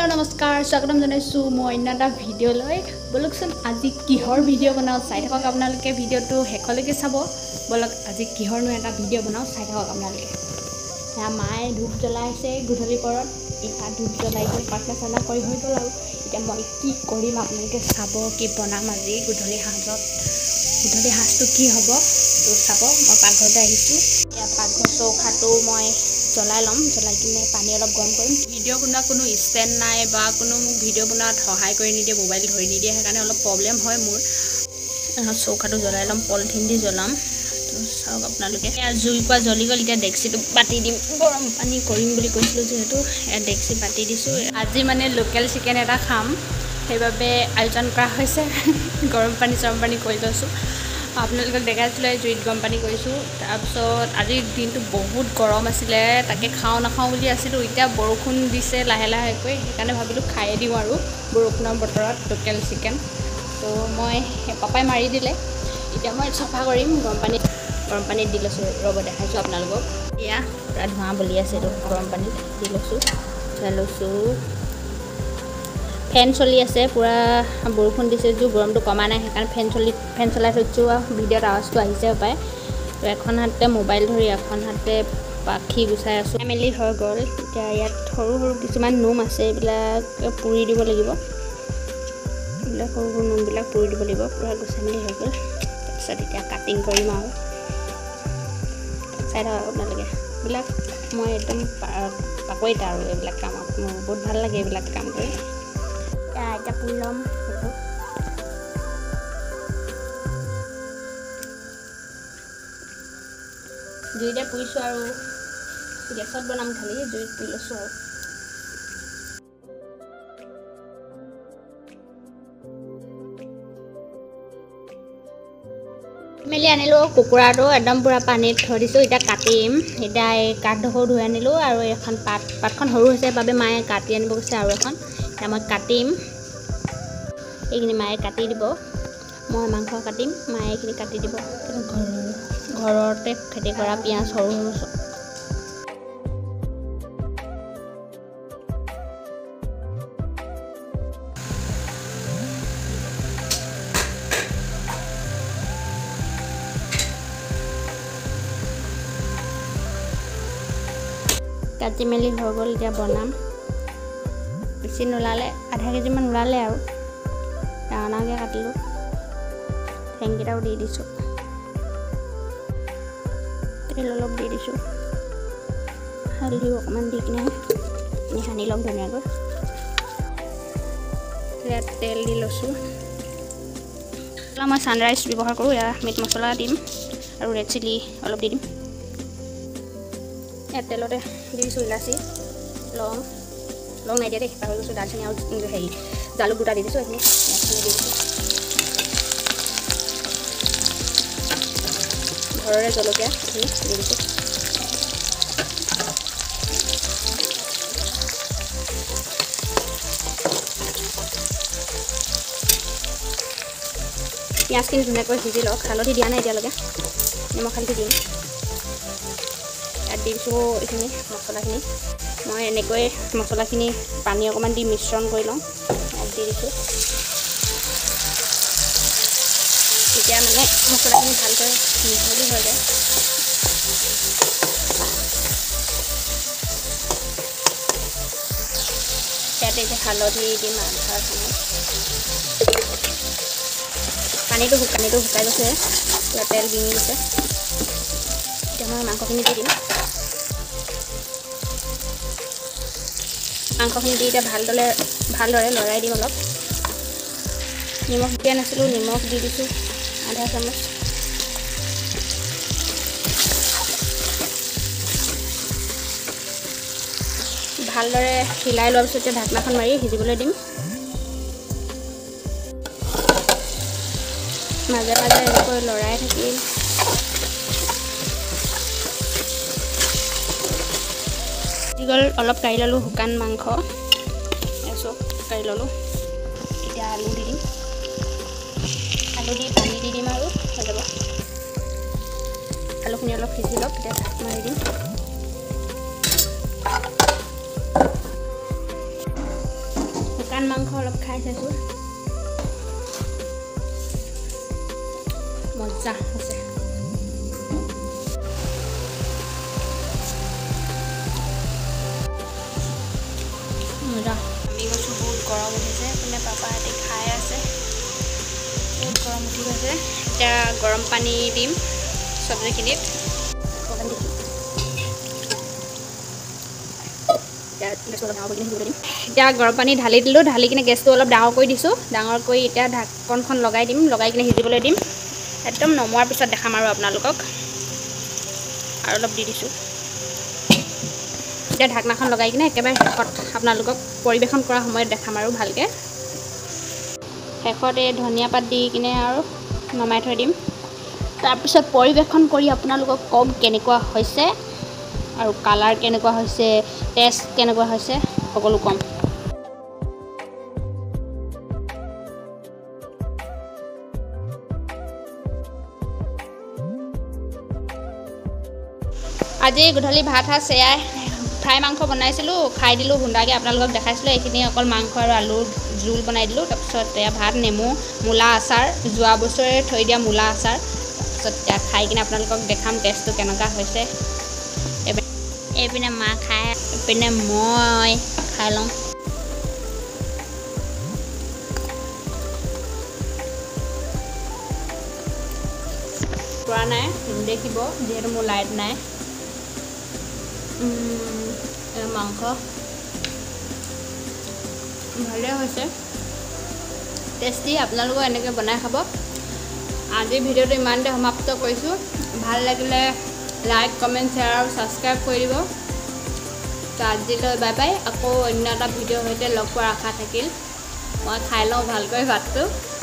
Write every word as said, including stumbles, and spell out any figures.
hello नमस्कार स्वागतम जनाइछु মই অন্যটা ভিডিও লৈ বলকচোন আজি কিহৰ ভিডিও বনাও চাই থাকক আপোনালোকে ভিডিওটো হেকলৈকে চাব বলক আজি কিহৰনো এটা ভিডিও বনাও চাই থাকক আপোনালোকে या माए धूप জ্বলাইছে গুধলি পৰত ইটা ধূপ জ্বলাই কৰি পাছলা চালা কৰি হৈ গল আৰু ইটা মই কি কৰিম আপোনালোকে চাব কি বনাম আজি গুধলি হাজত গুধলি হাজটো কি হ'ব তো চাব মই পাকঘৰতে আহিছো ইয়া পাকঘৰ চৌখাটো মই জ্বলাই লম জ্বলাই কিনে পানী অলপ গৰম কৰিম ভিডিও বনোৱা কোনো ষ্টেণ্ড নাই বা কোনো ভিডিও বনোৱাত সহায় কৰি নিদিয়ে মোবাইল ধৰি নিদিয়ে সেইকাৰণে অলপ প্ৰবলেম হয় মোৰ চৌখাটো জ্বলাই লম পলিথিন দি জ্বলাম তো চাওক আপোনালোকে জুই পা জ্বলি গল ইটা ডেক্সিটো পাতি দিম গৰম পানী কৰিম বুলি কৈছিলো যেহেতু এ ডেক্সি পাতি দিছো আজি মানে লোকেল চিকেন এটা খাম সেইবাবে আয়োজন কৰা হৈছে গৰম পানী চৰম পানী কৰি লৈছো আপোনালোকক দেখাইছিলে জুইত গৰম পানী কৰিছো তাৰপিছত আজি দিনটো বহুত গৰম আছিল তাকে খাও নাখাও বুলি আছিল ইটা বৰষুণ দিছে লাহে লাহে কৈ সেইকাৰণে ভাবিলো খাই দিম আৰু বৰষুণৰ বতৰত লোকেল চিকেন তো মই পাপাই মাৰি দিলে ইটা মই সফা কৰিম গৰম পানী গৰম পানী দি লৈছো ৰব দেখাইছো আপোনালোকক ইয়া পুৰা ধোঁৱা বলি আছে তো গৰম পানী দি লৈছো লৈছো ফেন চলি আছে পুৰা বৰষুণ দিছে যে গৰমটো কমা নাই সেইকাৰণে ফেন চলি ফেন চলাই থৈছো ভিডিওত আৱাজটো আহিছে পায় তো এখন হাতে মোবাইল ধৰি এখন হাতে পাখি গুছাই আছো ফ্যামিলি হৈ গল এতিয়া ইয়াত সৰু সৰু কিছুমান নোম আছে এইবিলাক পুৰি দিব লাগিব এইবিলাক সৰু সৰু নোমবিলাক পুৰি দিব লাগিব পুৰা গুছাই মেলি হৈ গল তাৰপিছত এতিয়া কাটিং কৰিম আৰু চাই থাকক আপোনালোকে এইবিলাক মই একদম পাকৈত আৰু এইবিলাক কাম মোৰ বহুত ভাল লাগে এইবিলাক কাম কৰি এতিয়া পুৰি ল'ম সেইটো জুইতে পুৰিছোঁ আৰু গেছত বনাম খালি জুইত পুৰি লৈছোঁ আৰু মেলি আনিলোঁ কুকুৰাটো একদম পুৰা পানীত থৈ দিছোঁ এতিয়া কাটিম এতিয়া এই কাঠডোখৰ ধুই আনিলোঁ আৰু এখন পাত পাতখন সৰু হৈছে বাবে মায়ে কাটি আনিব গৈছে আৰু এখন এতিয়া মই কাটিম এইখিনি মায়ে কাটি দিব মই মাংস কাটিম মায়ে এইখিনি কাটি দিব ঘৰৰ ঘৰতে খেতি কৰা পিঁয়াজ সৰু সৰু কাটি মেলি হৈ গ'ল এতিয়া বনাম বেছি নোলালে আধা কেজিমান ওলালে আৰু ডাঙৰকৈ কাটিলোঁ ঠেংকেইটাও দি দিছোঁ তেল অলপ দি দিছোঁ হালধি অকণমান দি কিনে সানি ল'ম ধুনীয়াকৈ ইয়াত তেল দি লৈছোঁ মই ছানৰাইজ ব্যৱহাৰ কৰোঁ ইয়াত মিট মছলা দিম আৰু ৰেড চিলি অলপ দি দিম ইয়াত তেলতে দি দিছোঁ ইলাচি লং লং নাই দিয়া দেই পাহৰি গৈছোঁ দালচেনি আৰু হেৰি জালুক দুটা দি দিছোঁ এইখিনি ইয়াতখিনি দি দিছোঁ ঘৰৰে জলকীয়া এইখিনি দি দিছোঁ পিঁয়াজখিনি ধুনীয়াকৈ সিজি লওক হালধি দিয়া নাই এতিয়ালৈকে নিমখ হালধি দিম ইয়াত দি দিছোঁ এইখিনি মছলাখিনি মই এনেকৈ মছলাখিনি পানী অকণমান দি মিশ্ৰণ কৰি লওঁ ইয়াত দি দিছোঁ তেতিয়া মানে মছলাখিনি ভালকৈ মিহলি হৈ যায় ইয়াতে এতিয়া হালধি দিম আধা চামুচ পানীটো পানীটো শুকাই গৈছে পুৰা তেল ডিঙি গৈছে এতিয়া মই মাংসখিনি দি দিম মাংসখিনি দি এতিয়া ভালদৰে ভালদৰে লৰাই দিম অলপ নিমখ দিয়া নাছিলোঁ নিমখ দি দিছোঁ আধা চামুচ ভালদৰে হিলাই লোৱাৰ পিছত ঢাকনাখন মাৰি সিজিবলৈ দিম মাজে মাজে এনেকৈ লৰাই থাকিম গ'ল অলপ কাঢ়ি ল'লোঁ শুকান মাংস চব কাঢ়ি ল'লোঁ এতিয়া আলু দি দিম আলু দি পানী দি দিম আৰু হৈ যাব আলুখিনি অলপ সিজি লওক এতিয়া ঢাক মাৰি দিম শুকান মাংস অলপ খাই চাইছোঁ মজা আছে মজা আমি গৈছোঁ বহুত গৰম উঠিছে এইপিনে পাপাহঁতে খাই আছে বহুত গৰম উঠি গৈছে এতিয়া গৰম পানী দিম চব্জিখিনিত এতিয়া গৰম পানী ঢালি দিলোঁ ঢালি কিনে গেছটো অলপ ডাঙৰ কৰি দিছোঁ ডাঙৰ কৰি এতিয়া ঢাকনখন লগাই দিম লগাই কিনে সিজিবলৈ দিম একদম নমোৱাৰ পিছত দেখাম আৰু আপোনালোকক আৰু অলপ দি দিছোঁ এতিয়া ঢাকনাখন লগাই কিনে একেবাৰে শেষত আপোনালোকক পৰিৱেশন কৰাৰ সময়ত দেখাম আৰু ভালকৈ শেষত এই ধনিয়া পাত দি কিনে আৰু নমাই থৈ দিম তাৰপিছত পৰিৱেশন কৰি আপোনালোকক কম কেনেকুৱা হৈছে আৰু কালাৰ কেনেকুৱা হৈছে টেষ্ট কেনেকুৱা হৈছে সকলো কম আজি গধূলি ভাত সাজ সেয়াই ফ্ৰাই মাংস বনাইছিলোঁ খাই দিলোঁ হুণ্ডাকৈ আপোনালোকক দেখাইছিলোঁ এইখিনি অকল মাংস আৰু আলু জোল বনাই দিলোঁ তাৰপিছত এয়া ভাত নেমু মূলা আচাৰ যোৱা বছৰে থৈ দিয়া মূলা আচাৰ তাৰপিছত এতিয়া খাই কিনে আপোনালোকক দেখাম টেষ্টটো কেনেকুৱা হৈছে এইপিনে মা খাই এইপিনে মই খাই লওঁ পৰা নাই দেখিব যিহেতু মোৰ লাইট নাই মাংস ভালেই হৈছে টেষ্টি আপোনালোকেও এনেকৈ বনাই খাব আজিৰ ভিডিঅ'টো ইমানতে সমাপ্ত কৰিছোঁ ভাল লাগিলে লাইক কমেণ্ট শ্বেয়াৰ আৰু ছাবস্ক্ৰাইব কৰি দিব তো আজিলৈ বাই বাই আকৌ অন্য এটা ভিডিঅ'ৰ সৈতে লগ পোৱাৰ আশা থাকিল মই খাই লওঁ ভালকৈ ভাতটো